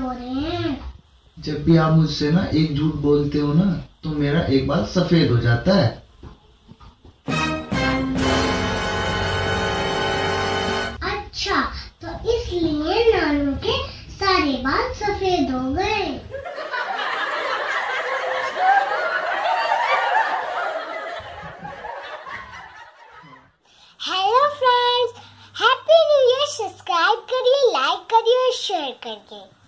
हो रहे हैं। जब भी आप मुझसे ना एक झूठ बोलते हो ना तो मेरा एक बाल सफेद हो जाता है। अच्छा, तो इसलिए नानू के सारे बाल सफेद हो गए। Hello friends, happy new year. Subscribe करिए, लाइक करिए और शेयर करिए।